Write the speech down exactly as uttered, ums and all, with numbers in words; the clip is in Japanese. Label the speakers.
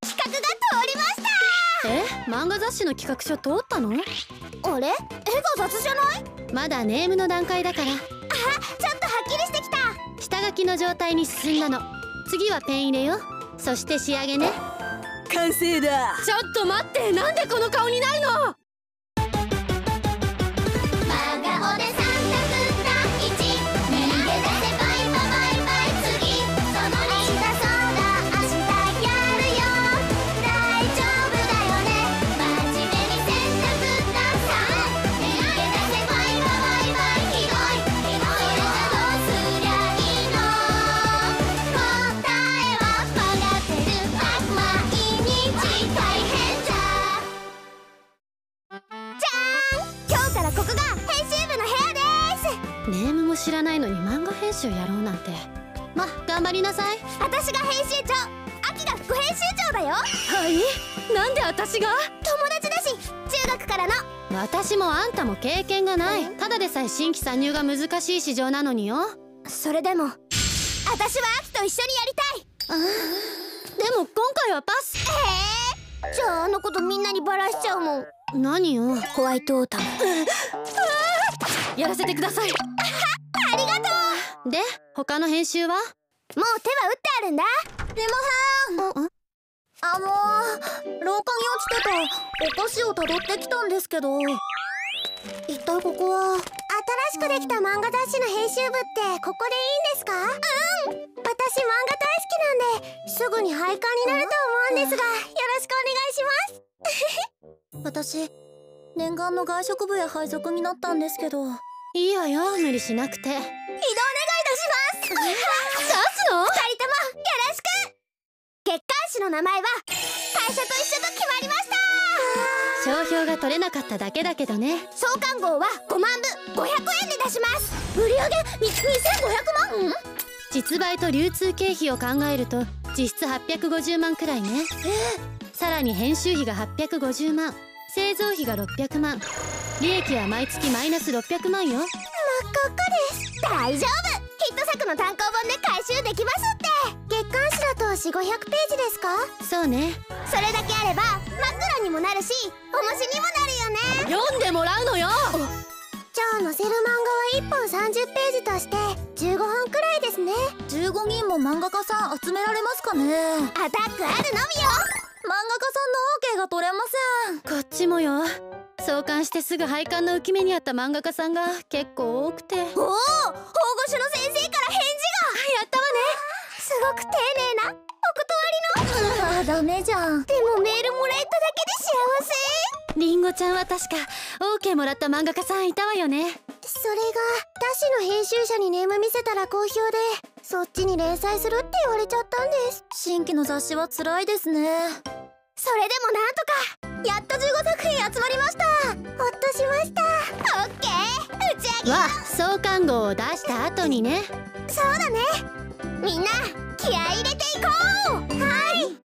Speaker 1: 企画が通りました。
Speaker 2: え、漫画雑誌の企画書通ったの？
Speaker 1: あれ、絵が雑じゃない？
Speaker 2: まだネームの段階だから。あ、
Speaker 1: ちょっとはっきりしてきた。
Speaker 2: 下書きの状態に進んだの。次はペン入れよ。そして仕上げね。
Speaker 3: 完成だ。
Speaker 2: ちょっと待って、なんでこの顔になるの？
Speaker 1: 真顔でサンタクだいち、逃げ出せバイババイバイ、次そのにだそうだ、明日やるよ、大丈夫だよね、真面目に選択ださん、逃げ出せバイババイバイ、ひどいひどい、それじゃどうすりゃいいの、答えは曲がってる、毎日大変じゃ。今日からここが編集部の部屋です。
Speaker 2: ネームも知らないのに漫画編集やろうなんて。ま、頑張りなさい。
Speaker 1: 私が編集長、アキが副編集長だよ。
Speaker 2: はい？なんで私が？
Speaker 1: 友達だし、中学からの。
Speaker 2: 私もあんたも経験がない。ただでさえ新規参入が難しい市場なのによ。
Speaker 1: それでも私はアキと一緒にやりたい。
Speaker 2: でも今回はパス。
Speaker 1: えー、じゃああのことみんなにバラしちゃうもん。
Speaker 2: 何よ。
Speaker 1: ホワイトオータム。
Speaker 2: やらせてください。
Speaker 1: ありがとう。
Speaker 2: で、他の編集は？
Speaker 1: もう手は打ってあるんだ。でもはん、あのー、廊下に落ちてたお菓子をたどってきたんですけど、一体ここは？新しくできた漫画雑誌の編集部ってここでいいんですか？うん、私漫画大好きなんですぐに廃刊になると思うんですが、よろしくお願いします。私念願の外食部へ配属になったんですけど。
Speaker 2: いいわよ、無理しなくて。移動願い
Speaker 1: 出します。出
Speaker 2: すの？
Speaker 1: ふたりともよろしく。月刊誌の名前は会社と一緒と決まりました。
Speaker 2: 商標が取れなかっただけだけどね。
Speaker 1: 創刊号はごまんぶごひゃくえんで出します。売上にせんごひゃくまん？
Speaker 2: 実売と流通経費を考えると実質はっぴゃくごじゅうまんくらいね。さらに編集費がはっぴゃくごじゅうまん、製造費がろっぴゃくまん、利益は毎月マイナスろっぴゃくまんよ。
Speaker 1: 真っ赤っかです。大丈夫、ヒット作の単行本で回収できますって。月刊誌だとよんひゃくごひゃくページですか？
Speaker 2: そうね。
Speaker 1: それだけあれば枕にもなるし重しにもなるよね。
Speaker 2: 読んでもらうのよ。
Speaker 1: じゃあ載せる漫画はいっぽんさんじゅっページとしてじゅうごふんくらいですね。じゅうごにんも漫画家さん集められますかね？アタックあるのみよ。漫画家さんの オーケー が取れません。
Speaker 2: こっちもよ。創刊してすぐ廃刊の浮き目にあった漫画家さんが結構多くて。おお、
Speaker 1: 保護所の先生から返事が。
Speaker 2: やったわね。
Speaker 1: すごく丁寧なお断りの。あー、ダメじゃん。でもメールもらえただけで幸せ。
Speaker 2: りんごちゃんは確か オーケー もらった漫画家さんいたわよね。
Speaker 1: それが雑誌の編集者にネーム見せたら好評で、そっちに連載するって言われちゃったんです。新規の雑誌は辛いですね。それでもなんとかやっとじゅうごさくひん集まりました。ほっとしました。オッケー、打ち上げ
Speaker 2: は創刊号を出した後にね。
Speaker 1: そうだね。みんな気合い入れていこう。はい。